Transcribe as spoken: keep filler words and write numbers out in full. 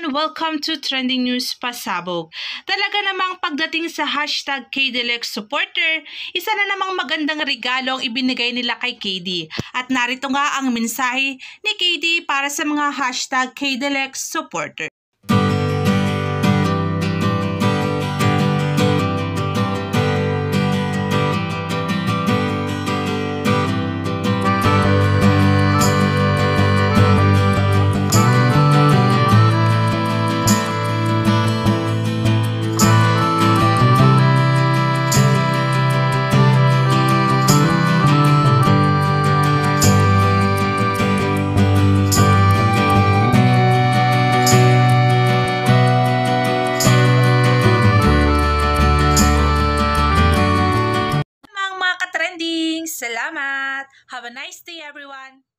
everyone! Welcome to Trending News Pasabog. Talaga namang pagdating sa hashtag Kdlex supporter, isa na namang magandang regalo ang ibinigay nila kay K D. At narito nga ang mensahe ni K D para sa mga hashtag Kdlex supporter. Salamat! Have a nice day, everyone!